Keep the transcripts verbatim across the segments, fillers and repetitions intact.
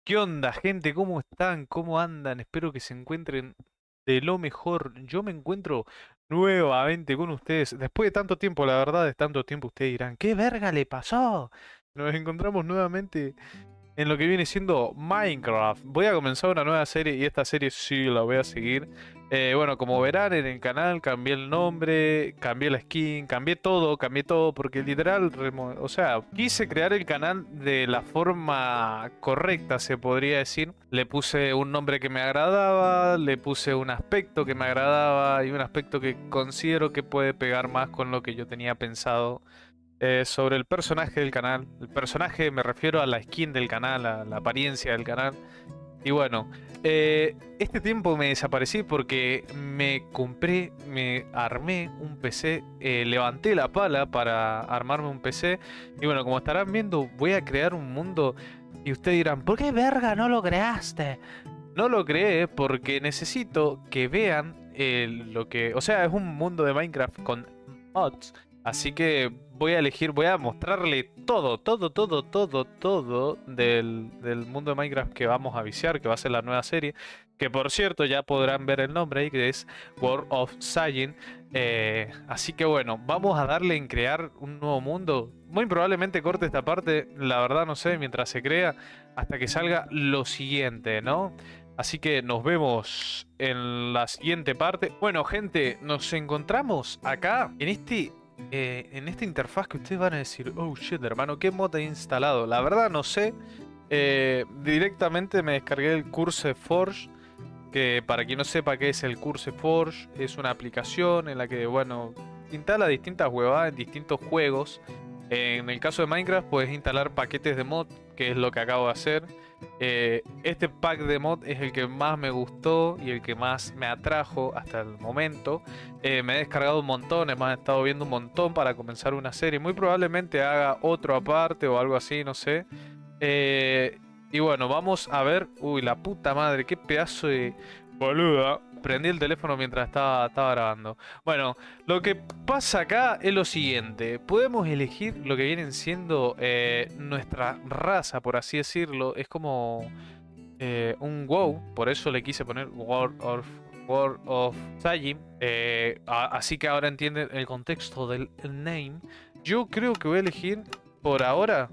¿Qué onda, gente? ¿Cómo están? ¿Cómo andan? Espero que se encuentren de lo mejor. Yo me encuentro nuevamente con ustedes. Después de tanto tiempo, la verdad, de tanto tiempo, ustedes dirán, ¿qué verga le pasó? Nos encontramos nuevamente en lo que viene siendo Minecraft. Voy a comenzar una nueva serie y esta serie sí la voy a seguir. Eh, bueno, como verán en el canal cambié el nombre, cambié la skin, cambié todo, cambié todo porque literal, remo- o sea, quise crear el canal de la forma correcta, se podría decir. Le puse un nombre que me agradaba, le puse un aspecto que me agradaba y un aspecto que considero que puede pegar más con lo que yo tenía pensado eh, sobre el personaje del canal. El personaje me refiero a la skin del canal, a la apariencia del canal. Y bueno, eh, este tiempo me desaparecí porque me compré, me armé un P C, eh, levanté la pala para armarme un P C. Y bueno, como estarán viendo, voy a crear un mundo. Y ustedes dirán, ¿por qué verga no lo creaste? No lo creé porque necesito que vean eh, lo que... O sea, es un mundo de Minecraft con mods. Así que voy a elegir, voy a mostrarle todo, todo, todo, todo, todo del, del mundo de Minecraft que vamos a viciar, que va a ser la nueva serie. Que por cierto, ya podrán ver el nombre ahí, que es World of Science. Eh, así que bueno, vamos a darle en crear un nuevo mundo. Muy probablemente corte esta parte, la verdad no sé, mientras se crea, hasta que salga lo siguiente, ¿no? Así que nos vemos en la siguiente parte. Bueno, gente, nos encontramos acá en este, eh, en esta interfaz que ustedes van a decir, oh shit, hermano, ¿qué mod he instalado? La verdad no sé. Eh, directamente me descargué el Curse Forge, que para quien no sepa qué es el Curse Forge, es una aplicación en la que, bueno, instala distintas huevadas en distintos juegos. En el caso de Minecraft puedes instalar paquetes de mod, que es lo que acabo de hacer. Eh, este pack de mod es el que más me gustó y el que más me atrajo hasta el momento. Eh, me he descargado un montón, hemos estado viendo un montón para comenzar una serie. Muy probablemente haga otro aparte o algo así, no sé. Eh, y bueno, vamos a ver. Uy, la puta madre, qué pedazo de boluda. Prendí el teléfono mientras estaba, estaba grabando. Bueno, lo que pasa acá es lo siguiente. Podemos elegir lo que vienen siendo eh, nuestra raza, por así decirlo. Es como eh, un WoW, por eso le quise poner World of, World of Sajim. Eh, a- así que ahora entienden el contexto del name. Yo creo que voy a elegir por ahora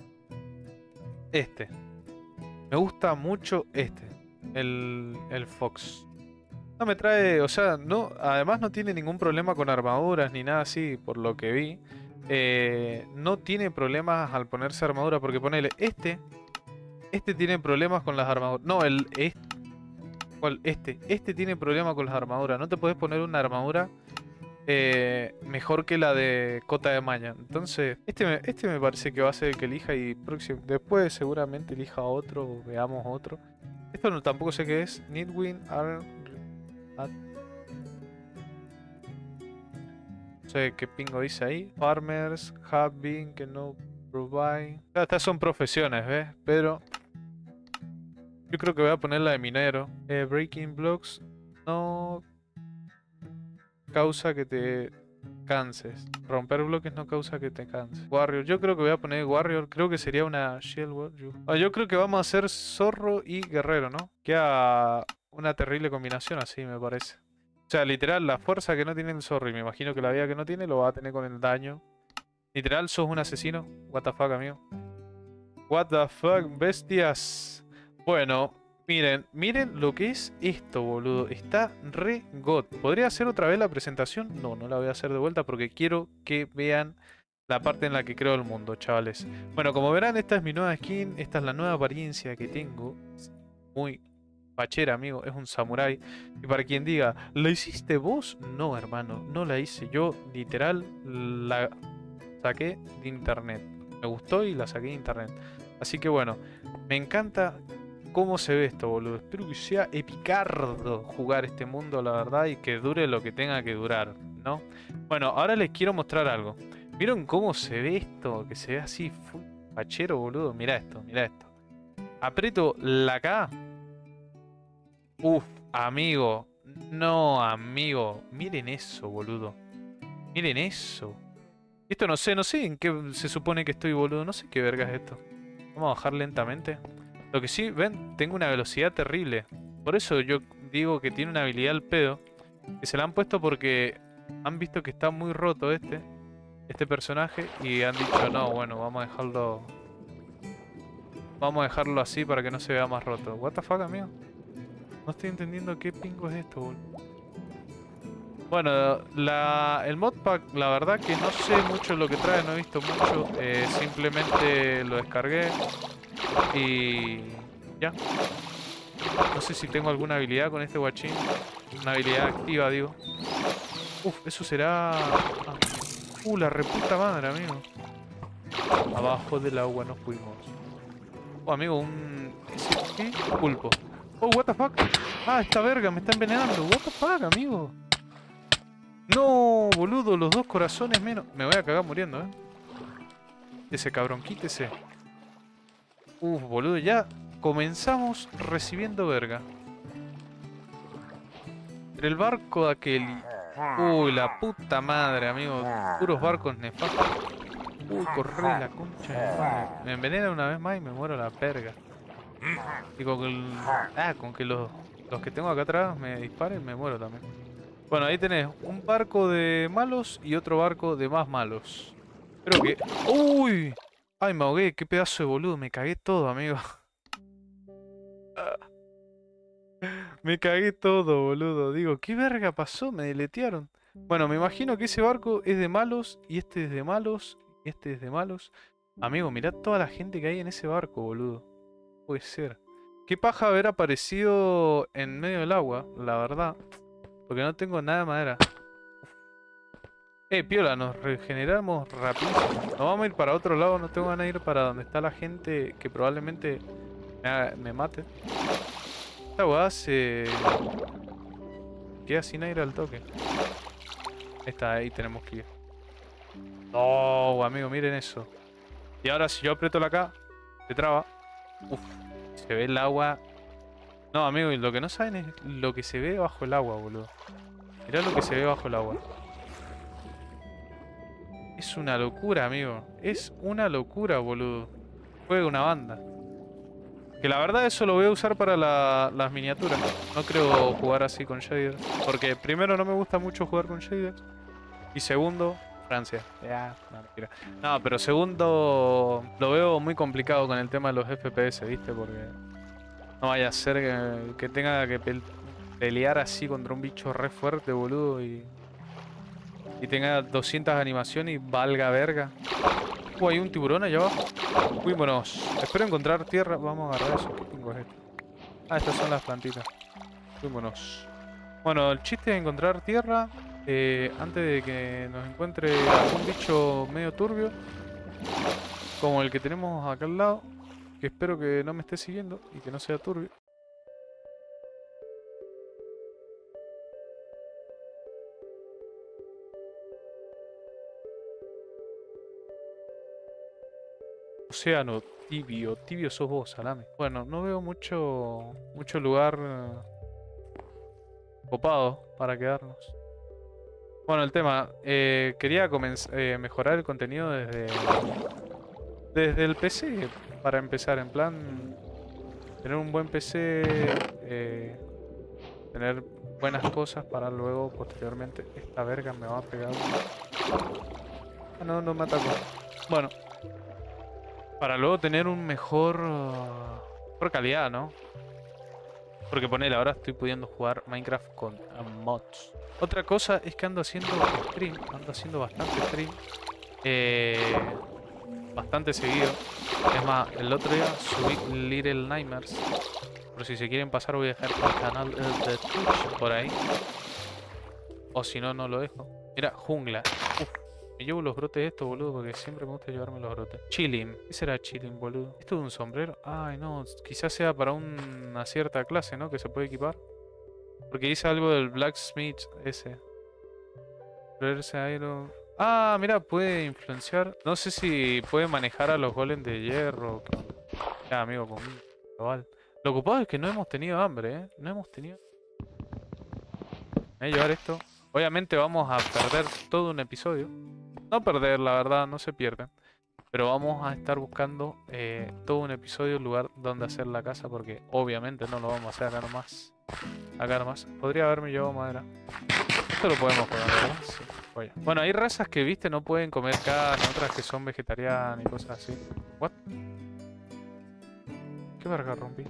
este. Me gusta mucho este, el, el Fox. No me trae, o sea, no, además no tiene ningún problema con armaduras ni nada así, por lo que vi. Eh, no tiene problemas al ponerse armadura, porque ponele, este, este tiene problemas con las armaduras. No, el, este, ¿cuál? Este, este tiene problemas con las armaduras. No te puedes poner una armadura eh, mejor que la de Cota de Maña. Entonces, este me, este me parece que va a ser el que elija y próximo, después seguramente elija otro o veamos otro. Esto no, tampoco sé qué es. Nidwin, Arn, At- no sé qué pingo dice ahí. Farmers, have been, que no provide. Ah, estas son profesiones, ¿ves? Pero yo creo que voy a poner la de minero. Eh, breaking blocks no causa que te canses. Romper bloques no causa que te canses. Warrior, yo creo que voy a poner Warrior. Creo que sería una Shield Warrior. Ah, yo creo que vamos a hacer zorro y guerrero, ¿no? Queda una terrible combinación así, me parece. O sea, literal, la fuerza que no tiene el zorro y me imagino que la vida que no tiene lo va a tener con el daño. Literal, sos un asesino. What the fuck, amigo. What the fuck, bestias. Bueno, miren, miren lo que es esto, boludo. Está re god. ¿Podría hacer otra vez la presentación? No, no la voy a hacer de vuelta porque quiero que vean la parte en la que creo el mundo, chavales. Bueno, como verán, esta es mi nueva skin. Esta es la nueva apariencia que tengo. Muy fachera, amigo. Es un samurái. Y para quien diga, ¿la hiciste vos? No, hermano, no la hice yo. Literal, la saqué de internet. Me gustó y la saqué de internet. Así que bueno, me encanta cómo se ve esto, boludo. Espero que sea epicardo jugar este mundo, la verdad, y que dure lo que tenga que durar, ¿no? Bueno, ahora les quiero mostrar algo. ¿Vieron cómo se ve esto? Que se ve así full fachero, boludo. Mirá esto, mirá esto. Aprieto la K. Uf, amigo. No, amigo. Miren eso, boludo. Miren eso. Esto no sé, no sé en qué se supone que estoy, boludo. No sé qué verga es esto. Vamos a bajar lentamente. Lo que sí, ven, tengo una velocidad terrible. Por eso yo digo que tiene una habilidad al pedo. Que se la han puesto porque han visto que está muy roto este. Este personaje. Y han dicho, no, bueno, vamos a dejarlo... Vamos a dejarlo así para que no se vea más roto. What the fuck, amigo. No estoy entendiendo qué pingo es esto, boludo. Bueno, la, el modpack, la verdad que no sé mucho lo que trae, no he visto mucho. Eh, simplemente lo descargué y ya. No sé si tengo alguna habilidad con este guachín. Una habilidad activa, digo. Uf, eso será... Ah. Uh, la reputa madre, amigo. Abajo del agua nos fuimos. Oh, amigo, un... ¿Qué? Pulpo. Oh, what the fuck. Ah, esta verga me está envenenando. What the fuck, amigo. No, boludo, los dos corazones menos. Me voy a cagar muriendo, eh. Ese cabrón, quítese. Uf, boludo, ya comenzamos recibiendo verga. El barco de aquel. Uy, la puta madre, amigo. Puros barcos nefastos. Uy, corre la concha de madre. Me envenena una vez más y me muero la verga. Y con que, el... ah, con que los, los que tengo acá atrás me disparen, me muero también. Bueno, ahí tenés un barco de malos y otro barco de más malos. Creo que... ¡Uy! Ay, me ahogué, qué pedazo de boludo, me cagué todo, amigo. Me cagué todo, boludo. Digo, ¿qué verga pasó? Me deletearon. Bueno, me imagino que ese barco es de malos y este es de malos y este es de malos. Amigo, mirá toda la gente que hay en ese barco, boludo. Puede ser. Qué paja haber aparecido en medio del agua, la verdad. Porque no tengo nada de madera. Eh, piola, nos regeneramos rapidísimo. Nos vamos a ir para otro lado, no tengo ganas de ir para donde está la gente que probablemente me, haga- me mate. Esta weá se... queda sin aire al toque. Ahí está, ahí tenemos que ir. No, amigo, miren eso. Y ahora si yo aprieto la K, se traba. Uf, se ve el agua. No, amigo, y lo que no saben es lo que se ve bajo el agua, boludo. Mirá lo que se ve bajo el agua. Es una locura, amigo. Es una locura, boludo. Juega una banda. Que la verdad eso lo voy a usar para la- las miniaturas. No creo jugar así con shaders. Porque primero no me gusta mucho jugar con shaders. Y segundo, Francia. Ya, no, mentira. No, pero segundo, lo veo muy complicado con el tema de los F P S, ¿viste? Porque no vaya a ser que, que tenga que pel- pelear así contra un bicho re fuerte, boludo. Y, y tenga doscientas animaciones y valga verga. Uh, hay un tiburón allá abajo. Fuímonos. Espero encontrar tierra. Vamos a agarrar eso. ¿Qué pingo es esto? Ah, estas son las plantitas. Fuímonos. Bueno, el chiste es encontrar tierra eh, antes de que nos encuentre algún bicho medio turbio. Como el que tenemos acá al lado. Que espero que no me esté siguiendo y que no sea turbio. Océano tibio. Tibio sos vos, salame. Bueno, no veo mucho, mucho lugar eh, copado para quedarnos. Bueno, el tema, eh, quería comenz- eh, mejorar el contenido desde, desde el P C, para empezar, en plan, tener un buen P C, eh, tener buenas cosas para luego, posteriormente, esta verga me va a pegar. Ah, no, no me atacó. Bueno, para luego tener un mejor, uh, mejor calidad, ¿no? Porque ponele, ahora estoy pudiendo jugar Minecraft con uh, mods. Otra cosa es que ando haciendo stream, ando haciendo bastante stream. Eh, bastante seguido. Es más, el otro día subí Little Nightmares. Por si se quieren pasar voy a dejar el canal eh, de Twitch por ahí. O si no, no lo dejo. Mira, jungla. Uf, me llevo los brotes estos, boludo, porque siempre me gusta llevarme los brotes. Chilling. ¿Qué será chilling, boludo? ¿Esto es un sombrero? Ay, no. Quizás sea para un- una cierta clase, ¿no? Que se puede equipar. Porque dice algo del Blacksmith ese. Verse Iron. Ah, mira, puede influenciar. No sé si puede manejar a los golems de hierro. ¿Qué onda? Ya, amigo, conmigo. Global. Lo ocupado es que no hemos tenido hambre, ¿eh? No hemos tenido. Me voy a llevar esto. Obviamente vamos a perder todo un episodio. No perder, la verdad, no se pierde. Pero vamos a estar buscando eh, todo un episodio, el lugar donde hacer la casa, porque obviamente no lo vamos a hacer acá nomás. Acá nomás. Podría haberme llevado madera. Esto lo podemos comer, ¿verdad? Sí. Oye. Bueno, hay razas que, viste, no pueden comer carne, otras que son vegetarianas y cosas así. ¿What? ¿Qué verga rompí?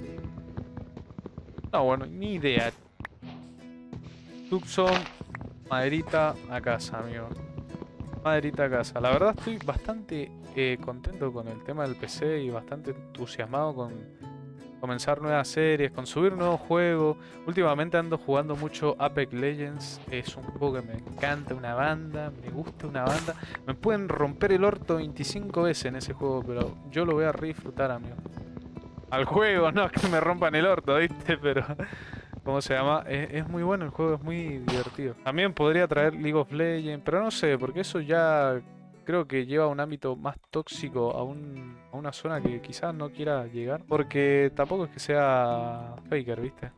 No, bueno, ni idea. Tucson, maderita a casa, amigo. Maderita a casa. La verdad estoy bastante eh, contento con el tema del P C y bastante entusiasmado con comenzar nuevas series, con subir nuevos juegos. Últimamente ando jugando mucho Apex Legends. Es un juego que me encanta, una banda, me gusta una banda. Me pueden romper el orto veinticinco veces en ese juego, pero yo lo voy a re disfrutar, amigo. Al juego, no que me rompan el orto, ¿viste? Pero... ¿Cómo se llama? Es, es muy bueno el juego, es muy divertido. También podría traer League of Legends, pero no sé, porque eso ya creo que lleva a un ámbito más tóxico, a, un, a una zona que quizás no quiera llegar. Porque tampoco es que sea Faker, ¿viste?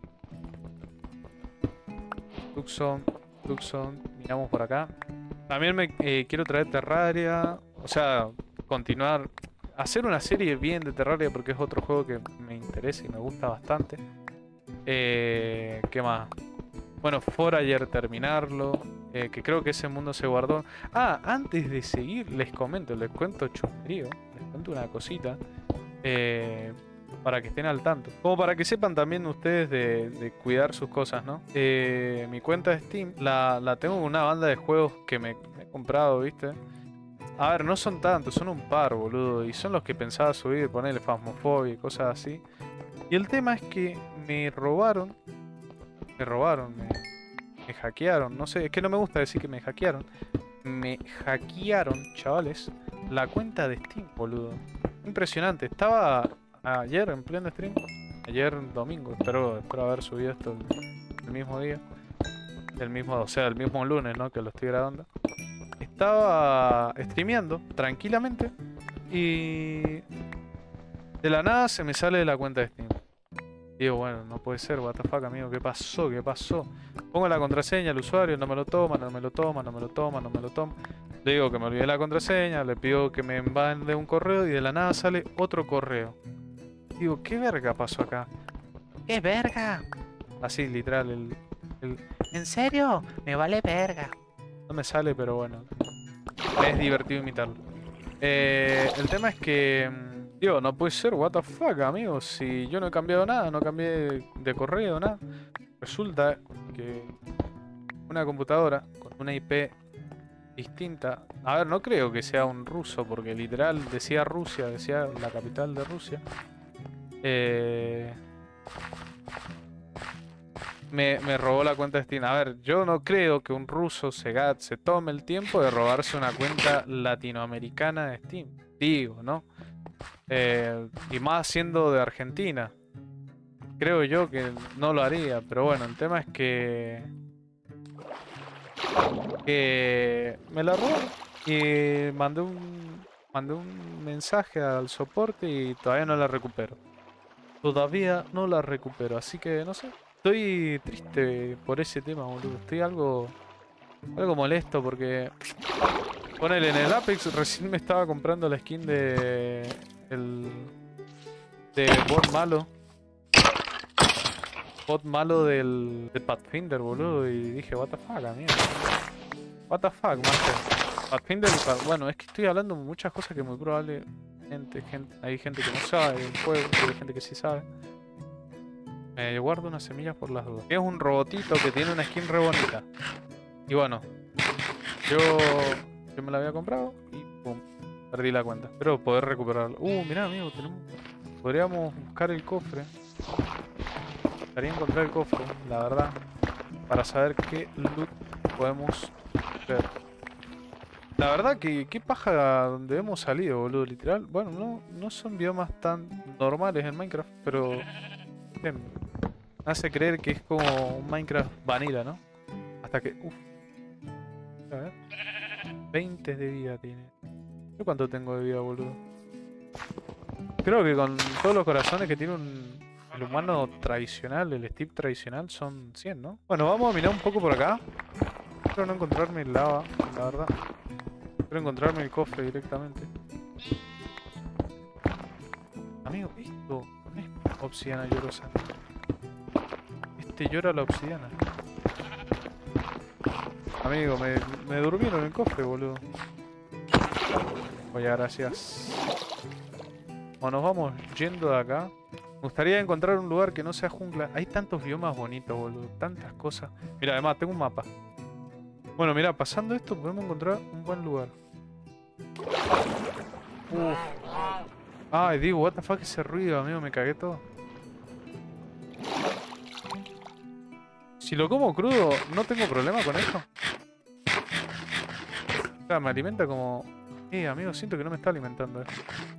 Tucson, Tucson, miramos por acá. También me eh, quiero traer Terraria, o sea, continuar, hacer una serie bien de Terraria porque es otro juego que me interesa y me gusta bastante. Eh, ¿Qué más? Bueno, Forager terminarlo. Eh, que creo que ese mundo se guardó. Ah, antes de seguir, les comento, les cuento chusmerío. Les cuento una cosita. Eh, para que estén al tanto. Como para que sepan también ustedes de, de cuidar sus cosas, ¿no? Eh, mi cuenta de Steam la, la tengo con una banda de juegos que me, me he comprado, ¿viste? A ver, no son tantos, son un par, boludo. Y son los que pensaba subir, ponerle Phasmophobia y cosas así. Y el tema es que me robaron, me robaron, me, me hackearon, no sé, es que no me gusta decir que me hackearon. Me hackearon, chavales, la cuenta de Steam, boludo. Impresionante, estaba ayer en pleno stream, ayer domingo, espero, espero haber subido esto el, el mismo día. El mismo, o sea, el mismo lunes, ¿no? Que lo estoy grabando. Estaba streameando tranquilamente y de la nada se me sale de la cuenta de Steam. Digo, bueno, no puede ser, what the fuck, amigo, ¿qué pasó? ¿Qué pasó? Pongo la contraseña al usuario, no me lo toma, no me lo toma, no me lo toma, no me lo toma. Le digo que me olvidé la contraseña, le pido que me mande un correo y de la nada sale otro correo. Digo, ¿qué verga pasó acá? ¿Qué verga? Así, literal, el... el... ¿En serio? Me vale verga. No me sale, pero bueno. Es divertido imitarlo. Eh, el tema es que... Digo, no puede ser, what the fuck, amigo. Si yo no he cambiado nada, no cambié de correo, nada. Resulta que una computadora con una I P distinta. A ver, no creo que sea un ruso, porque literal decía Rusia, decía la capital de Rusia. Eh, me, me robó la cuenta de Steam. A ver, yo no creo que un ruso se, se tome el tiempo de robarse una cuenta latinoamericana de Steam. Digo, ¿no? Eh, y más siendo de Argentina. Creo yo que no lo haría, pero bueno, el tema es que... Que me la robé y mandé un, mandé un mensaje al soporte y todavía no la recupero. Todavía no la recupero, así que no sé. Estoy triste por ese tema, boludo. Estoy algo, algo molesto porque... Ponele, en el Apex recién me estaba comprando la skin de... El... De bot malo. Bot malo del... De Pathfinder, boludo. Y dije, what the fuck, amigo. What the fuck, master. Pathfinder, bueno, es que estoy hablando de muchas cosas que muy probablemente gente, hay gente que no sabe del juego, hay gente que sí sabe. Me guardo unas semillas por las dudas. Es un robotito que tiene una skin re bonita. Y bueno, yo... Yo me la había comprado y pum, perdí la cuenta. Pero poder recuperarlo. Uh, mirá, amigo, tenemos... Podríamos buscar el cofre. Me gustaría encontrar el cofre, la verdad. Para saber qué loot podemos ver. La verdad que qué paja donde hemos salido, boludo, literal. Bueno, no, no son biomas tan normales en Minecraft, pero... Bien, me hace creer que es como un Minecraft vanilla, ¿no? Hasta que... Uf. A ver... veinte de vida tiene. ¿Yo cuánto tengo de vida, boludo? Creo que con todos los corazones que tiene un, el humano tradicional, el Steve tradicional, son cien, ¿no? Bueno, vamos a mirar un poco por acá. Espero no encontrarme lava, la verdad. Espero encontrarme el cofre directamente. Amigo, esto no es obsidiana llorosa. Este llora la obsidiana. Amigo, me, me durmieron en el cofre, boludo. Oye, gracias. Bueno, nos vamos yendo de acá. Me gustaría encontrar un lugar que no sea jungla. Hay tantos biomas bonitos, boludo. Tantas cosas. Mira, además, tengo un mapa. Bueno, mira, pasando esto podemos encontrar un buen lugar. Uf. Ay, digo, what the fuck ese ruido, amigo, me cagué todo. Si lo como crudo, ¿no tengo problema con esto? O sea, me alimenta como... Eh, amigo, siento que no me está alimentando esto.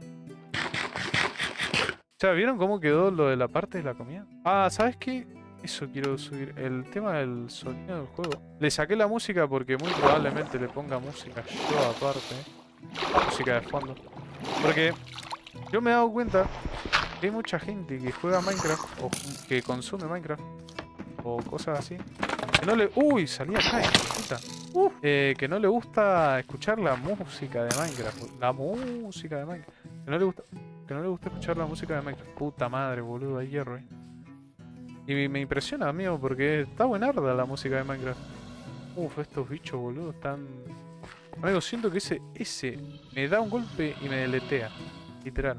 O sea, ¿vieron cómo quedó lo de la parte de la comida? Ah, ¿sabes qué? Eso quiero subir. El tema del sonido del juego. Le saqué la música porque muy probablemente le ponga música yo aparte. Música de fondo. Porque yo me he dado cuenta que hay mucha gente que juega Minecraft o que consume Minecraft o cosas así. Que no le... Uy, salí acá, puta. Uh, eh, que no le gusta escuchar la música de Minecraft. La música de Minecraft. Que no le gusta... Que no le gusta escuchar la música de Minecraft. Puta madre, boludo, hay hierro ahí. Y me impresiona, amigo, porque está buenarda la música de Minecraft. Uf, estos bichos, boludo, están... Amigo, siento que ese... Ese me da un golpe y me deletea. Literal.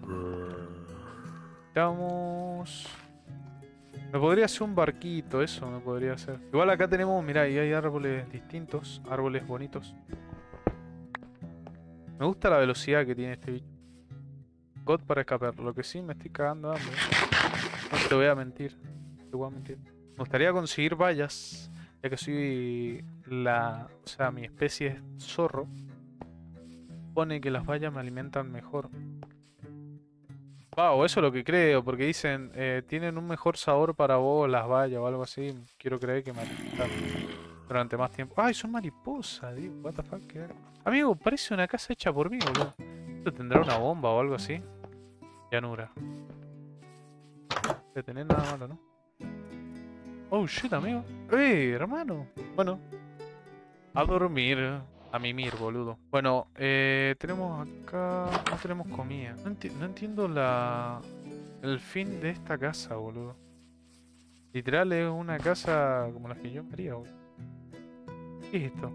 Estamos... Me podría hacer un barquito, eso me podría hacer. Igual acá tenemos, mirá, y hay árboles distintos. Árboles bonitos. Me gusta la velocidad que tiene este bicho. God para escapar. Lo que sí me estoy cagando de hambre. No te voy a mentir. No te voy a mentir. Me gustaría conseguir vallas. Ya que soy la... O sea, mi especie es zorro. Pone que las vallas me alimentan mejor. Wow, eso es lo que creo. Porque dicen, eh, tienen un mejor sabor para vos las vallas o algo así. Quiero creer que me alimentan durante más tiempo. Ay, son mariposas, digo. What the fuck, ¿qué era? Amigo, parece una casa hecha por mí, boludo. ¿Esto tendrá una bomba o algo así? Llanura. No debe tener nada malo, ¿no? Oh shit, amigo. ¡Eh, hermano! Bueno, a dormir. A mimir, boludo. Bueno, eh, tenemos acá... No tenemos comida. No, enti no entiendo la... El fin de esta casa, boludo. Literal es una casa como la que yo haría, boludo. ¿Qué es esto?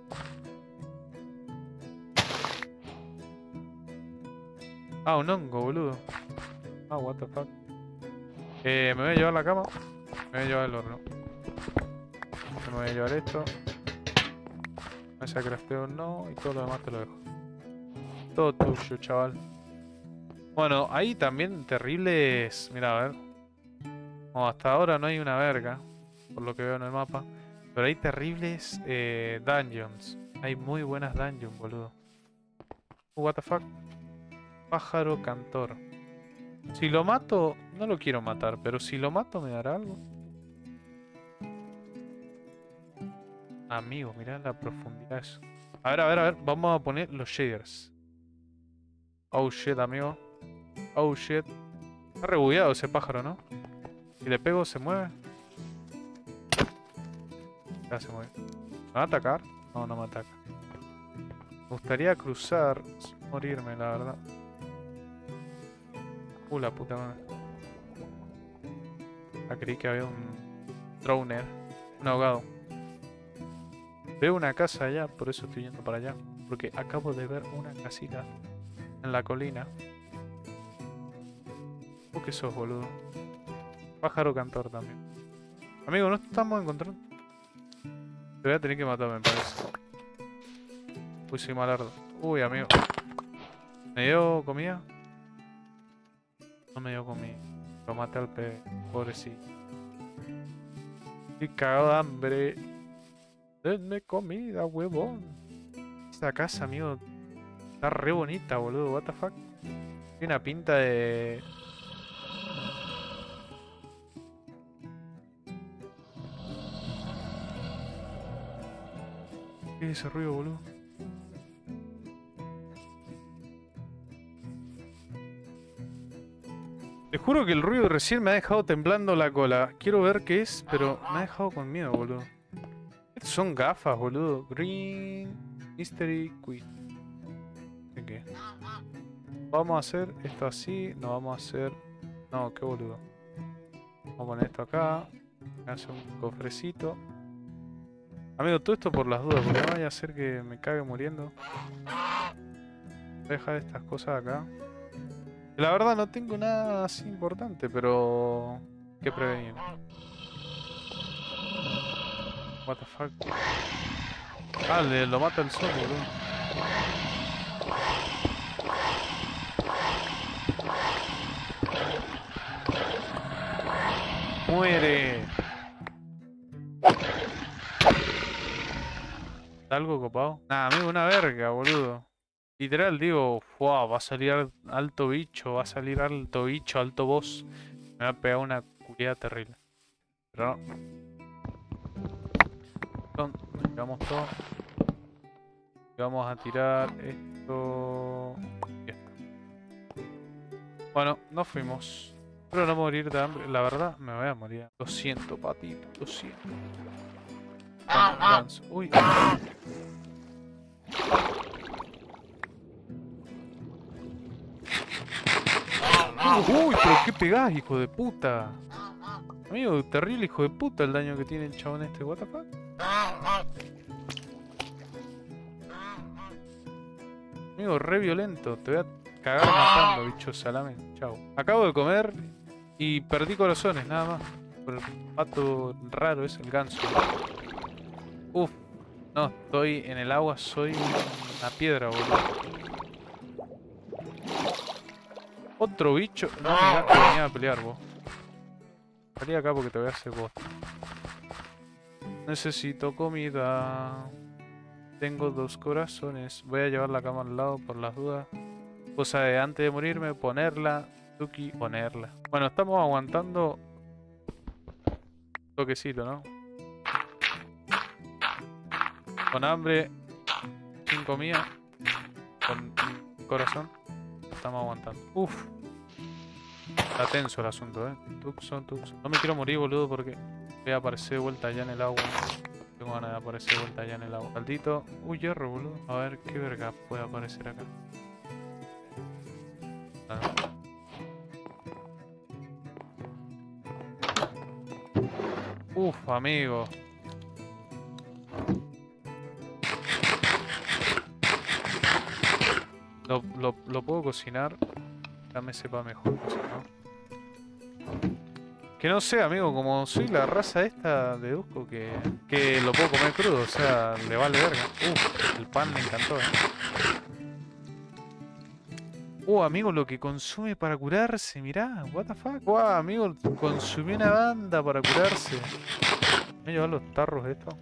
Ah, un hongo, boludo. Ah, what the fuck. Eh, me voy a llevar la cama. Me voy a llevar el horno. Me voy a llevar esto. Esa crafteo no. Y todo lo demás te lo dejo. Todo tuyo, chaval. Bueno, hay también terribles... Mira, a ver. Bueno, hasta ahora no hay una verga. Por lo que veo en el mapa. Pero hay terribles eh, dungeons. Hay muy buenas dungeons, boludo. What the fuck. Pájaro cantor. Si lo mato, no lo quiero matar, pero si lo mato me dará algo. Amigo, mirá la profundidad de eso. A ver, a ver, a ver, vamos a poner los shaders. Oh shit, amigo. Oh shit. Está rebugueado ese pájaro, ¿no? Si le pego, ¿se mueve? Ya se mueve. ¿Me va a atacar? No, no me ataca. Me gustaría cruzar sin morirme, la verdad. Uh, la puta madre. Ah, creí que había un drowner. Un ahogado. Veo una casa allá, por eso estoy yendo para allá. Porque acabo de ver una casita en la colina. ¿Tú qué sos, boludo? Pájaro cantor también. Amigo, no estamos encontrando. Te voy a tener que matar, me parece. Uy, soy malardo. Uy, amigo. ¿Me dio comida? No me dio comida. Lo maté al pez. Pobrecito. Estoy cagado de hambre. Denme comida, huevón. Esta casa, amigo, está re bonita, boludo. What the fuck. Tiene una pinta de... ¿Qué es ese ruido, boludo? Te juro que el ruido recién me ha dejado temblando la cola. Quiero ver qué es, pero me ha dejado con miedo, boludo. Estos son gafas, boludo. Green Mystery Queen. ¿Qué qué? Vamos a hacer esto así. No vamos a hacer... No, qué boludo. Vamos a poner esto acá. Me hace un cofrecito. Amigo, todo esto por las dudas, porque no vaya a hacer que me cague muriendo. Voy a dejar estas cosas acá. La verdad no tengo nada así importante, pero... ¿Qué prevenir? What the fuck. Ah, le, lo mata el sol, boludo. ¡Muere! ¿Algo copado? Nah, amigo, una verga, boludo. Literal, digo, wow, va a salir alto bicho, va a salir alto bicho, alto boss. Me va a pegar una culiada terrible. Pero no. Nos llevamos todo. Y vamos a tirar esto y esto. Bueno, nos fuimos. Espero no morir de hambre. La verdad, me voy a morir. Lo siento, patito, lo siento. Ganso. Uy. Uy, pero qué pegás, hijo de puta. Amigo, terrible hijo de puta el daño que tiene el chabón este, what the fuck. Amigo, re violento, te voy a cagar matando, bicho salame. Chao. Acabo de comer y perdí corazones, nada más. Por el pato raro es el ganso. Uf, no, estoy en el agua, soy una piedra, boludo. Otro bicho. No me digas que venía a pelear vos. Salí acá porque te voy a hacer bosta. Necesito comida. Tengo dos corazones. Voy a llevar la cama al lado por las dudas. Cosa de antes de morirme, ponerla. Tuki, ponerla. Bueno, estamos aguantando. Toquecito, ¿no? Con hambre. Sin comida. Con corazón. Estamos aguantando. Uf. Está tenso el asunto, eh. Tucson, Tucson. No me quiero morir, boludo, porque voy a aparecer de vuelta allá en el agua. Tengo ganas de aparecer de vuelta allá en el agua. Maldito. Uy, hierro, boludo. A ver qué verga puede aparecer acá. Ah. Uf, amigo. Lo, lo, lo puedo cocinar. Ya me sepa mejor cocinar. Que no sé, amigo, como soy la raza esta, deduzco que, que lo puedo comer crudo, o sea, le vale verga. Uh, el pan me encantó, eh. Uh, amigo, lo que consume para curarse, mirá, what the fuck. Uh, amigo, consumí una banda para curarse. Voy a llevar los tarros estos.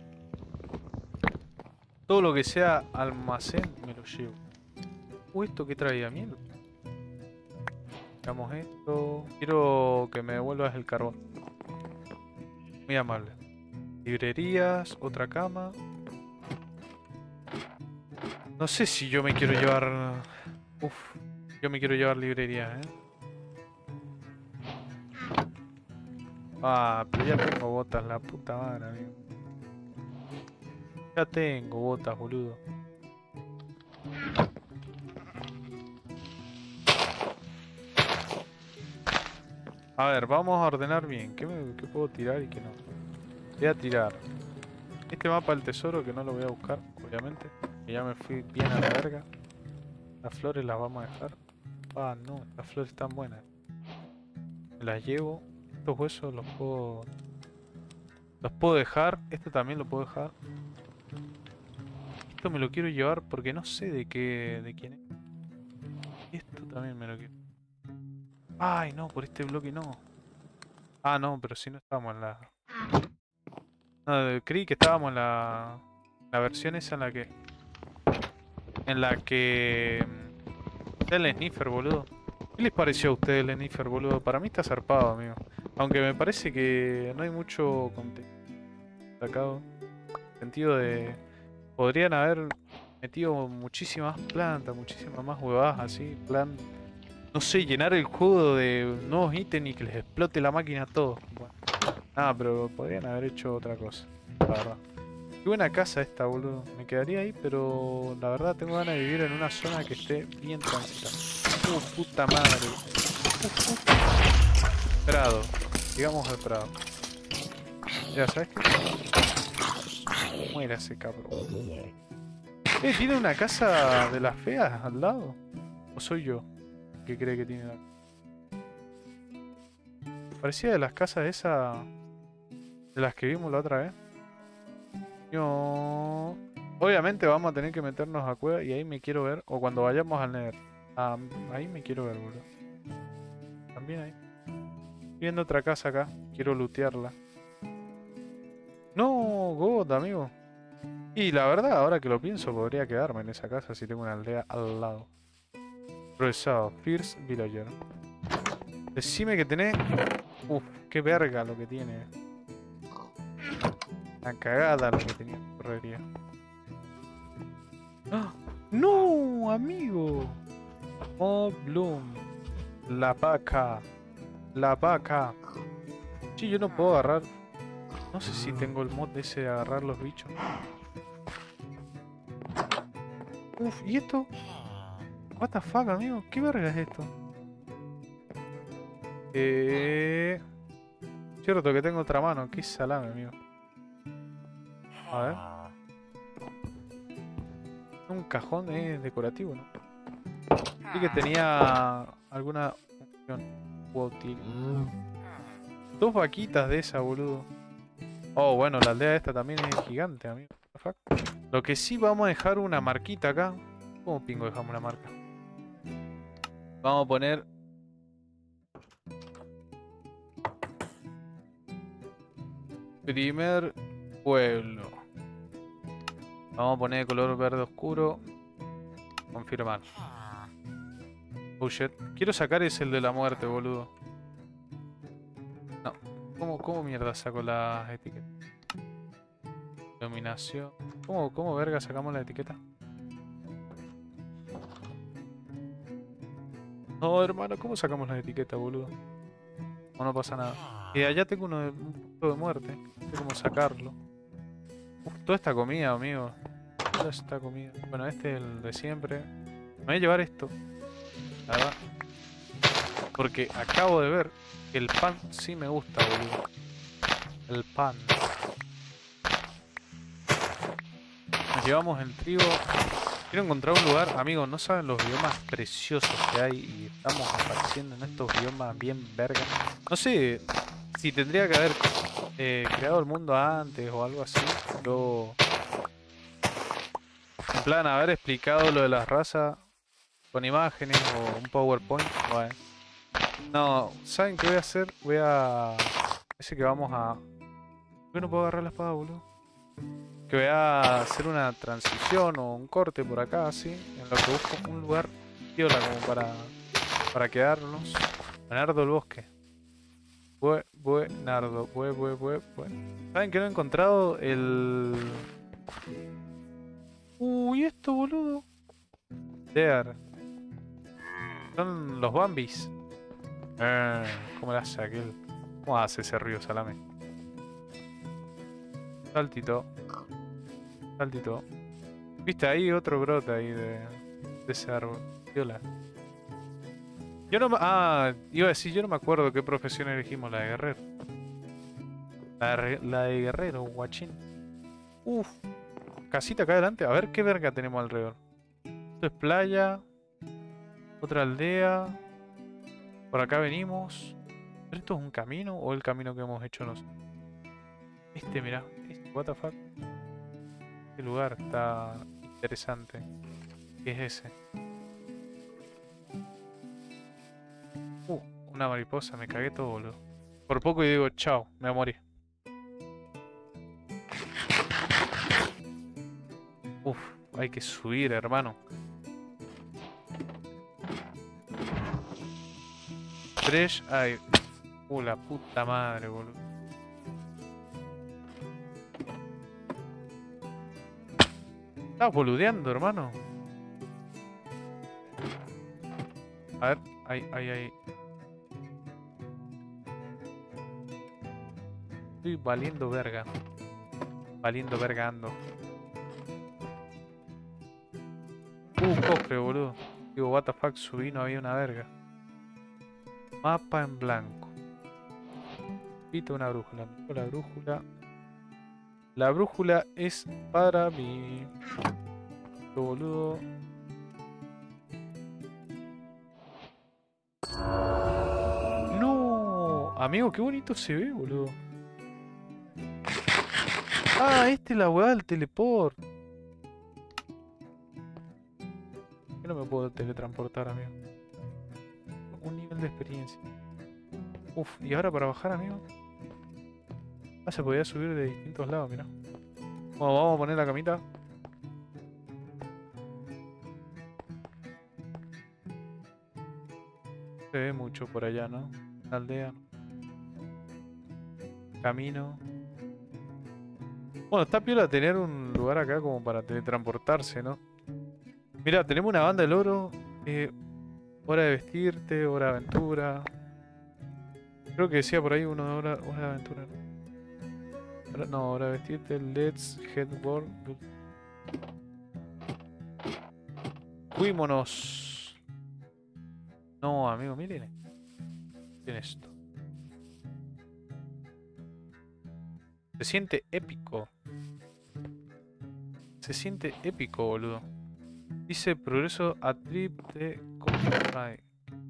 Todo lo que sea almacén me lo llevo. Uh, ¿esto qué traía? Mierda. Hagamos esto. Quiero que me devuelvas el carbón. Muy amable. Librerías, otra cama. No sé si yo me quiero llevar... Uf, yo me quiero llevar librerías, ¿eh? Ah, pero ya tengo botas, la puta madre, amigo. Ya tengo botas, boludo. A ver, vamos a ordenar bien. ¿Qué, me, qué puedo tirar y qué no? Voy a tirar este mapa del tesoro, que no lo voy a buscar, obviamente. Que ya me fui bien a la verga. Las flores las vamos a dejar. Ah, no, las flores están buenas. Me las llevo. Estos huesos los puedo... Los puedo dejar. Este también lo puedo dejar. Esto me lo quiero llevar porque no sé de qué... de quién es. Y esto también me lo quiero... Ay, no, por este bloque no. Ah, no, pero si no estábamos en la... No, creí que estábamos en la... La versión esa en la que... En la que... El sniffer, boludo. ¿Qué les pareció a ustedes el sniffer, boludo? Para mí está zarpado, amigo. Aunque me parece que no hay mucho contenido sacado. En el sentido de... Podrían haber metido muchísimas plantas, muchísimas más huevadas así, plan... No sé, llenar el juego de nuevos ítems y que les explote la máquina a todos. Bueno, nada, pero podrían haber hecho otra cosa, la verdad. Qué buena casa esta, boludo. Me quedaría ahí, pero la verdad tengo ganas de vivir en una zona que esté bien transitada. Uh, puta madre. Uh, uh. Prado. Llegamos al Prado. Ya, ¿sabes qué? Muera ese cabrón. Eh, ¿tiene una casa de las feas al lado? ¿O soy yo que cree que tiene la... Parecía de las casas esas... De las que vimos la otra vez. Yo... Obviamente vamos a tener que meternos a cueva y ahí me quiero ver. O cuando vayamos al Nether. Ah, ahí me quiero ver, boludo. También ahí. Estoy viendo otra casa acá. Quiero lootearla. No, God, amigo. Y la verdad, ahora que lo pienso, podría quedarme en esa casa si tengo una aldea al lado. Progresado. First Villager. Decime que tenés... Uf, qué verga lo que tiene. Una cagada lo que tenía en correría. ¡Ah! ¡No, amigo! Mob Bloom. La vaca. La vaca. Sí, yo no puedo agarrar... No sé si tengo el mod ese de agarrar los bichos. Uf, ¿y esto? What the fuck, amigo? ¿Qué verga es esto? Eh... Cierto que tengo otra mano. Qué salame, amigo. A ver. Un cajón es decorativo, ¿no? Sí que tenía alguna función útil. Dos vaquitas de esa, boludo. Oh, bueno, la aldea esta también es gigante, amigo. What the fuck? Lo que sí, vamos a dejar una marquita acá. ¿Cómo pingo dejamos una marca? Vamos a poner... Primer pueblo. Vamos a poner color verde oscuro. Confirmar. Oh shit. Quiero sacar ese el de la muerte, boludo. No. ¿Cómo, cómo mierda saco las etiquetas? Iluminación. ¿Cómo, cómo verga sacamos la etiqueta? No, hermano, ¿cómo sacamos la etiqueta, boludo? No, no pasa nada. Y allá tengo uno de, un punto de muerte. No sé cómo sacarlo. Uf, toda esta comida, amigo. Toda esta comida. Bueno, este es el de siempre. Me voy a llevar esto. La verdad. Porque acabo de ver que el pan sí me gusta, boludo. El pan. Nos llevamos el trigo. Quiero encontrar un lugar, amigos, no saben los biomas preciosos que hay y estamos apareciendo en estos biomas bien verga. No sé si tendría que haber eh, creado el mundo antes o algo así. Yo... En plan, haber explicado lo de las razas con imágenes o un PowerPoint. Bueno. No, ¿saben qué voy a hacer? Voy a... Ese que vamos a... Yo no puedo agarrar la espada, boludo. Que voy a hacer una transición o un corte por acá, así, en lo que busco un lugar piola como para, para quedarnos. Buenardo el bosque. Bue, buenardo, bue, bue, bue, bue. ¿Saben que no he encontrado el... Uy, esto, boludo. There. Son los Bambis. Eh, ¿Cómo le hace aquel? ¿Cómo hace ese río, salame? Saltito. Saltito. Viste, ahí otro brote ahí de, de ese árbol. Viola. Yo no me... Ah, iba a decir, yo no me acuerdo qué profesión elegimos, la de guerrero. La de, la de guerrero, guachín. Uf. Casita acá adelante. A ver qué verga tenemos alrededor. Esto es playa. Otra aldea. Por acá venimos. ¿Pero esto es un camino o el camino que hemos hecho nosotros? Este, mirá. Este, what the fuck. Este lugar está interesante. ¿Qué es ese? Uh, una mariposa. Me cagué todo, boludo. Por poco y digo, chao, me voy a morir. Uf, hay que subir, hermano. Fresh, ay. Uh, la puta madre, boludo. Estás boludeando, hermano. A ver, ahí, ahí, ahí. Estoy valiendo verga. Valiendo verga ando. Uh, cofre, boludo. Digo, what the fuck, subí, no había una verga. Mapa en blanco. Quito una brújula. La brújula. La brújula es para mí. Lo boludo. No, amigo, qué bonito se ve, boludo. Ah, este es la weá del teleport. Yo no me puedo teletransportar, amigo. Un nivel de experiencia. Uf, y ahora para bajar, amigo. Ah, se podía subir de distintos lados, mira. Bueno, vamos a poner la camita. Se ve mucho por allá, ¿no? La aldea. Camino. Bueno, está piola tener un lugar acá como para teletransportarse, ¿no? Mira, tenemos una banda de logro. Eh, hora de vestirte, hora de aventura. Creo que decía por ahí uno de hora, hora de aventura, ¿no? Hora- No, hora de vestirte, let's head work. Fuímonos. No, amigo, miren. Miren esto. Se siente épico. Se siente épico, boludo. Dice progreso a trip de Copenhague.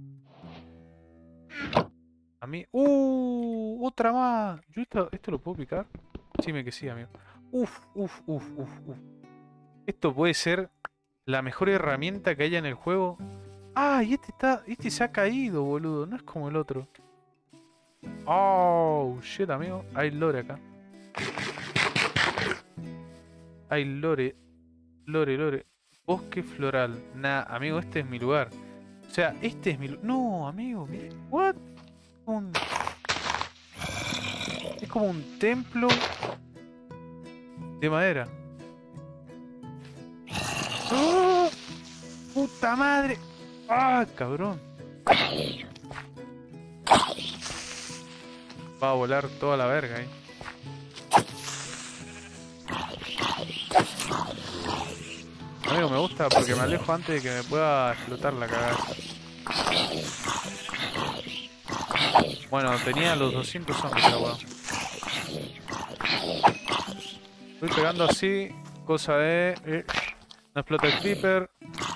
A mí... ¡Uh! ¡Otra más! ¿Yo esto, esto lo puedo picar? Dime que sí, amigo. Uf, uf, uf, uf, uf. Esto puede ser la mejor herramienta que haya en el juego. Ah, y este está... Este se ha caído, boludo. No es como el otro. Oh, shit, amigo. Hay lore acá. Hay lore. Lore, lore. Bosque floral. Nah, amigo, este es mi lugar. O sea, este es mi lugar. No, amigo, mire. What? Un... Es como un templo de madera. ¡Oh! ¡Puta madre! ¡Ah, cabrón! Va a volar toda la verga ahí. Amigo, me gusta porque me alejo antes de que me pueda explotar la cagada. Bueno, tenía los doscientos zombies la weá. Estoy pegando así, cosa de... Eh, no explota el creeper.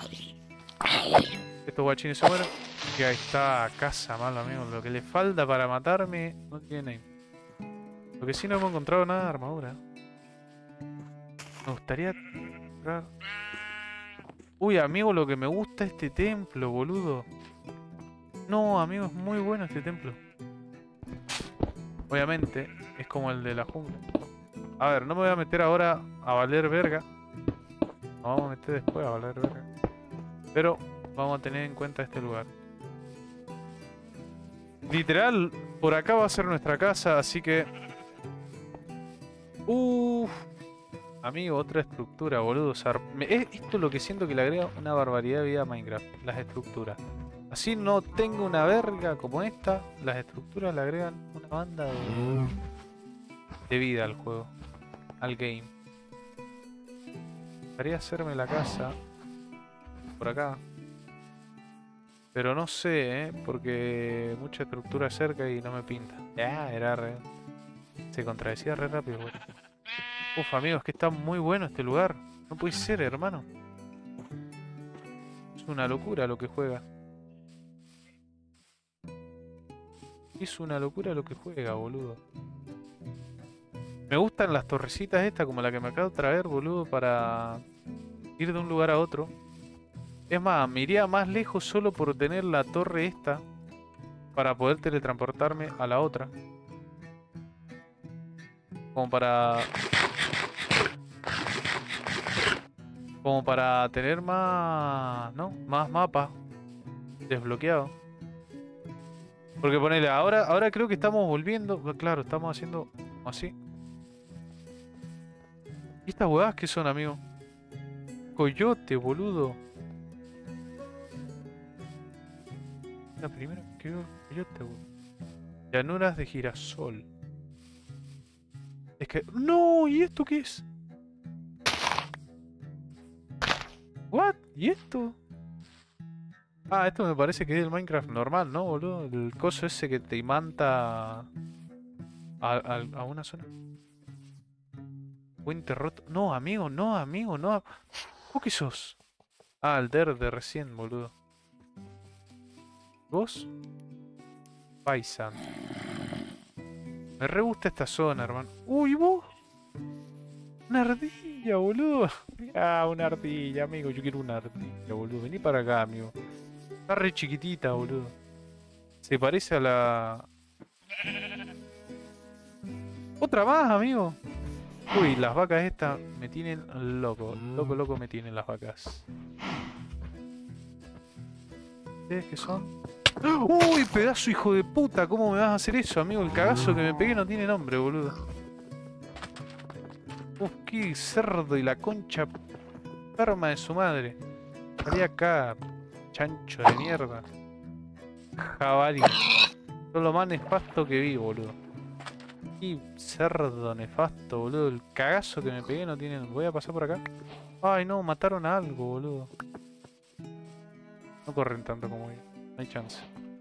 Estos guachines se mueren. Y ahí está, casa mal, amigo. Lo que le falta para matarme no tiene. Lo que sí no hemos encontrado nada de armadura. Me gustaría entrar. Uy, amigo, lo que me gusta es este templo, boludo. No, amigo, es muy bueno este templo. Obviamente, es como el de la jungla. A ver, no me voy a meter ahora a valer verga. Nos vamos a meter después a valer verga. Pero vamos a tener en cuenta este lugar. Literal, por acá va a ser nuestra casa, así que... Uff. Amigo, otra estructura, boludo. O sea, me- es- esto es lo que siento que le agrega una barbaridad de vida a Minecraft. Las estructuras. Así no tengo una verga como esta. Las estructuras le agregan una banda de, de vida al juego. Al game. Me gustaría hacerme la casa por acá. Pero no sé, ¿eh? Porque mucha estructura cerca y no me pinta. Ya, era re... Se contradecía re rápido, güey. Uf, amigos, que está muy bueno este lugar. No puede ser, hermano. Es una locura lo que juega. Es una locura lo que juega, boludo. Me gustan las torrecitas estas, como la que me acabo de traer, boludo, para ir de un lugar a otro. Es más, me iría más lejos solo por tener la torre esta para poder teletransportarme a la otra. Como para... Como para tener más... ¿No? Más mapa desbloqueado. Porque ponele, ahora, ahora creo que estamos volviendo... Claro, estamos haciendo así. ¿Y estas huevadas qué son, amigo? Coyote, boludo. La primera que veo coyote, boludo. Llanuras de girasol. Es que... ¡No! ¿Y esto qué es? ¿What? ¿Y esto? Ah, esto me parece que es el Minecraft normal, ¿no, boludo? El coso ese que te imanta a, a- a una zona. Puente roto. No, amigo, no, amigo, no. ¿Vos qué sos? Ah, el der de recién, boludo. ¿Vos? Paisan. Me re gusta esta zona, hermano. Uy, ¿vos? Una ardilla, boludo. Ah, una ardilla, amigo. Yo quiero una ardilla, boludo. Vení para acá, amigo. Está re chiquitita, boludo. Se parece a la... Otra más, amigo. Uy, las vacas estas me tienen loco. Loco, loco me tienen las vacas. ¿Ustedes qué son? Uy, pedazo hijo de puta. ¿Cómo me vas a hacer eso, amigo? El cagazo que me pegué no tiene nombre, boludo. Uf, qué cerdo y la concha enferma de su madre. Salí acá, chancho de mierda. Jabalí. Son lo más nefasto que vi, boludo. Qué cerdo nefasto, boludo. El cagazo que me pegué no tiene... Voy a pasar por acá. Ay, no, mataron a algo, boludo. No corren tanto como yo. No hay chance.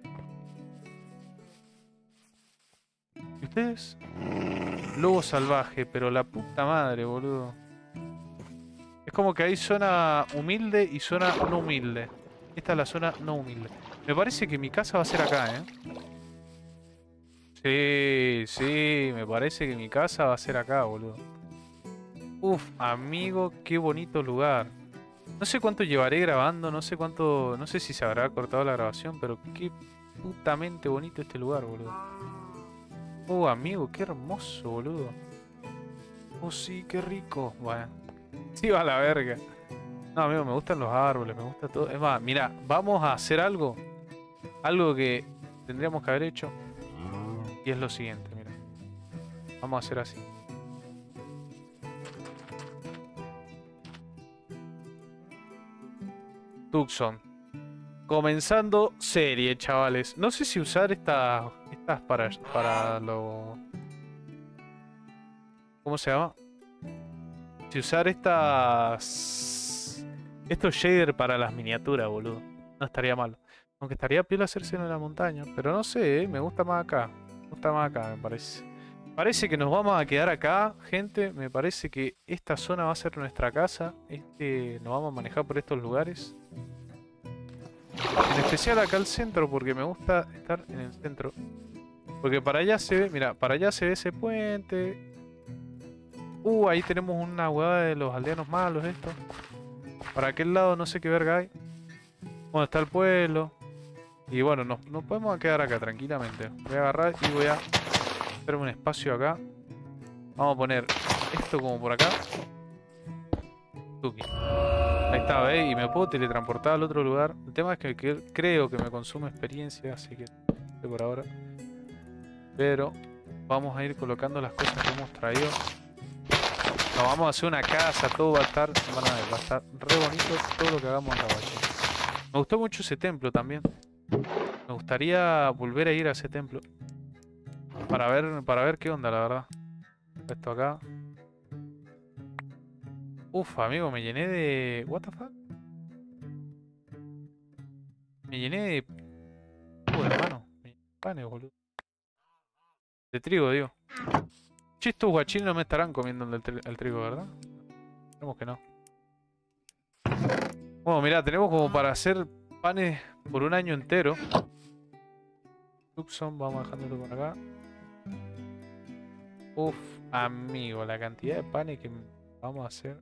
¿Y ustedes? Lobo salvaje, pero la puta madre, boludo. Es como que hay zona humilde y zona no humilde. Esta es la zona no humilde. Me parece que mi casa va a ser acá, ¿eh? Sí, sí, me parece que mi casa va a ser acá, boludo. Uf, amigo, qué bonito lugar. No sé cuánto llevaré grabando, no sé cuánto... No sé si se habrá cortado la grabación, pero qué putamente bonito este lugar, boludo. Uh, amigo, qué hermoso, boludo. Oh, sí, qué rico. Bueno, sí va a la verga. No, amigo, me gustan los árboles, me gusta todo. Es más, mira, vamos a hacer algo. Algo que tendríamos que haber hecho. Y es lo siguiente, mira. Vamos a hacer así. Tucson. Comenzando serie, chavales. No sé si usar estas estas para, para lo... ¿Cómo se llama? Si usar estas... Estos shaders para las miniaturas, boludo. No estaría mal. Aunque estaría piola hacerse en la montaña. Pero no sé, ¿eh? Me gusta más acá. Me gusta más acá, me parece. Parece que nos vamos a quedar acá, gente. Me parece que esta zona va a ser nuestra casa. Este, nos vamos a manejar por estos lugares. En especial acá al centro, porque me gusta estar en el centro. Porque para allá se ve, mira, para allá se ve ese puente. Uh, ahí tenemos una huevada de los aldeanos malos, esto. Para aquel lado no sé qué verga hay. Bueno, está el pueblo. Y bueno, nos, nos podemos quedar acá tranquilamente. Voy a agarrar y voy a hacerme un espacio acá. Vamos a poner esto como por acá. Tuki. Ahí está, ¿ves? Y me puedo teletransportar al otro lugar. El tema es que, que creo que me consume experiencia, así que no sé por ahora. Pero vamos a ir colocando las cosas que hemos traído. Nos vamos a hacer una casa, todo va a estar, van a ver, va a estar re bonito todo lo que hagamos acá abajo. Me gustó mucho ese templo también. Me gustaría volver a ir a ese templo. Para ver, para ver qué onda, la verdad. Esto acá. Uf, amigo, me llené de... What the fuck? Me llené de... Uh, hermano. Me llené de panes, boludo. De trigo, digo. Che, estos guachines no me estarán comiendo el, tri el trigo, ¿verdad? Esperemos que no. Bueno, mirá, tenemos como para hacer panes por un año entero. Tucson, vamos dejándolo por acá. Uf, amigo, la cantidad de panes que vamos a hacer.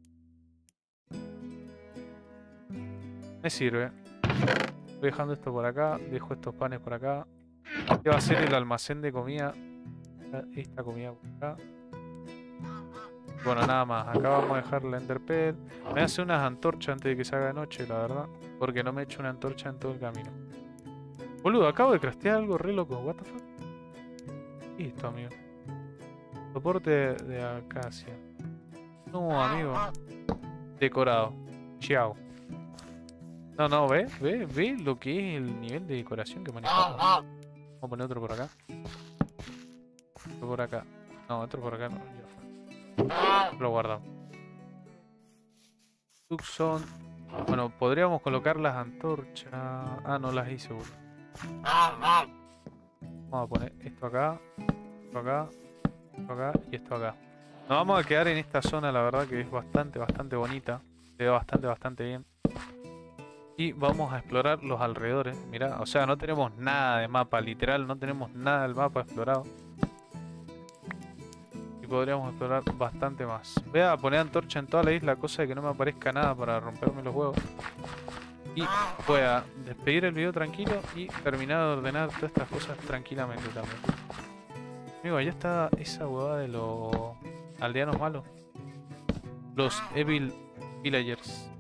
Me sirve. Voy dejando esto por acá, dejo estos panes por acá. Este va a ser el almacén de comida. Esta comida por acá. Bueno, nada más. Acá vamos a dejar la enderpearl. Me voy a hacer unas antorchas antes de que se haga de noche, la verdad. Porque no me he hecho una antorcha en todo el camino. Boludo, acabo de craftear algo re loco. What the fuck? ¿Qué es esto, amigo? Soporte de, de acacia. No, amigo. Decorado. Chao. No, no, ¿ve? ¿Ve? ¿Ve lo que es el nivel de decoración que manejamos? Vamos a poner otro por acá. Otro por acá. No, otro por acá no. Ya fue. Lo guardamos. Tucson. Bueno, podríamos colocar las antorchas. Ah, no las hice, boludo. Vamos a poner esto acá, esto acá, esto acá y esto acá. Nos vamos a quedar en esta zona, la verdad que es bastante, bastante bonita. Se ve bastante, bastante bien. Y vamos a explorar los alrededores. Mirá, o sea, no tenemos nada de mapa, literal, no tenemos nada del mapa explorado. Y podríamos explorar bastante más. Voy a poner antorcha en toda la isla, cosa de que no me aparezca nada para romperme los huevos. Y pueda despedir el video tranquilo y terminar de ordenar todas estas cosas tranquilamente también. Amigo, allá está esa huevada de los aldeanos malos. Los Evil Villagers.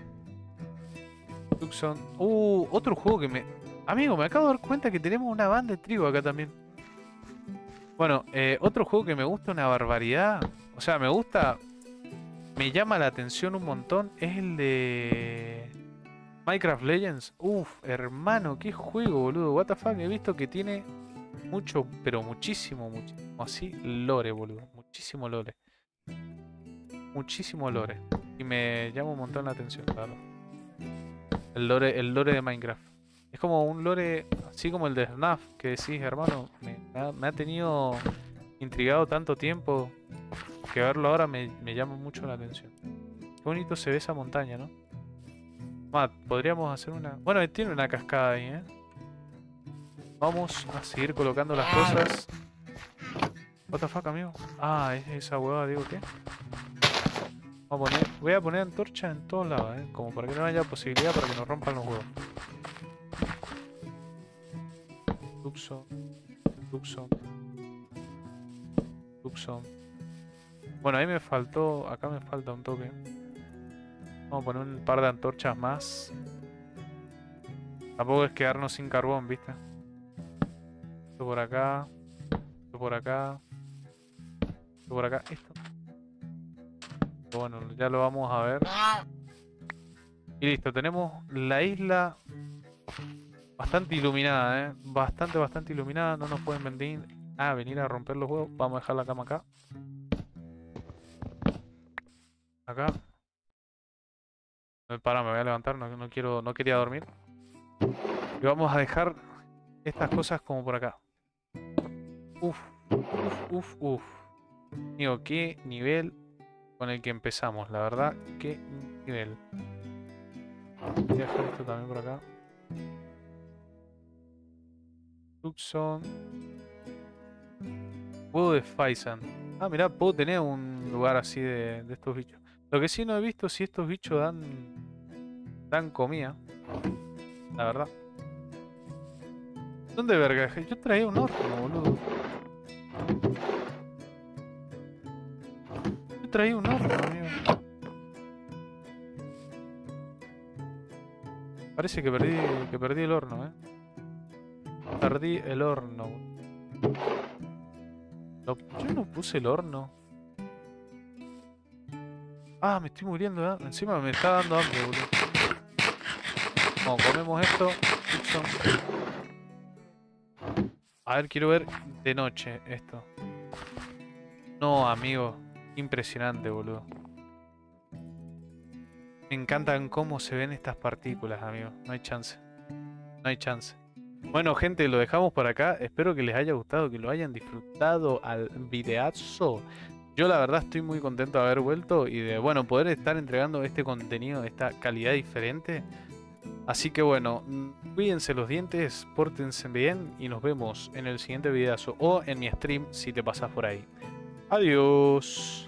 Tucson. Uh, otro juego que me... Amigo, me acabo de dar cuenta que tenemos una banda de tribu acá también. Bueno, eh, otro juego que me gusta una barbaridad. O sea, me gusta... Me llama la atención un montón. Es el de... Minecraft Legends. Uf, hermano, qué juego, boludo. What the fuck, he visto que tiene mucho, pero muchísimo, muchísimo, así, lore, boludo. Muchísimo lore. Muchísimo lore. Y me llama un montón la atención, claro. El lore, el lore de Minecraft. Es como un lore, así como el de F NAF, que decís, hermano, me, me, ha, me ha tenido intrigado tanto tiempo que verlo ahora me, me llama mucho la atención. Qué bonito se ve esa montaña, ¿no? Matt, podríamos hacer una... Bueno, tiene una cascada ahí, ¿eh? Vamos a seguir colocando las cosas. What the fuck, amigo. Ah, es esa huevada, digo, ¿qué? Vamos a poner... Voy a poner antorcha en todos lados, ¿eh? Como para que no haya posibilidad para que nos rompan los huevos. Tucson. Tucson. Tucson. Bueno, ahí me faltó... Acá me falta un toque. Vamos a poner un par de antorchas más. Tampoco es quedarnos sin carbón, ¿viste? Esto por acá. Esto por acá. Esto por acá. Esto. Pero bueno, ya lo vamos a ver. Y listo, tenemos la isla bastante iluminada, ¿eh? Bastante, bastante iluminada. No nos pueden venir, ah, venir a romper los huevos. Vamos a dejar la cama acá. Acá. Para, me voy a levantar, no, no quiero, no quería dormir. Y vamos a dejar estas cosas como por acá. Uf, uf, uf, uf. Digo, qué nivel con el que empezamos, la verdad, qué nivel. Voy a dejar esto también por acá. Tucson. Huevo de Faisán. Ah, mirá, puedo tener un lugar así de, de estos bichos. Lo que sí no he visto es si estos bichos dan dan comida. La verdad. ¿Dónde verga? Yo traía un horno, boludo. Yo traía un horno, amigo. Parece que perdí, que perdí el horno, eh. Perdí el horno. Lo, yo no puse el horno. Ah, me estoy muriendo, ¿eh? Encima me está dando hambre, boludo. Vamos, comemos esto. A ver, quiero ver de noche esto. No, amigo. Impresionante, boludo. Me encantan cómo se ven estas partículas, amigo. No hay chance. No hay chance. Bueno, gente, lo dejamos por acá. Espero que les haya gustado, que lo hayan disfrutado al videazo. Yo la verdad estoy muy contento de haber vuelto y de, bueno, poder estar entregando este contenido de esta calidad diferente. Así que bueno, cuídense los dientes, pórtense bien y nos vemos en el siguiente videazo o en mi stream si te pasas por ahí. Adiós.